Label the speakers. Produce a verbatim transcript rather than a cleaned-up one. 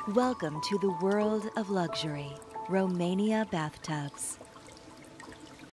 Speaker 1: Welcome to the world of luxury, Romania Bathtubs.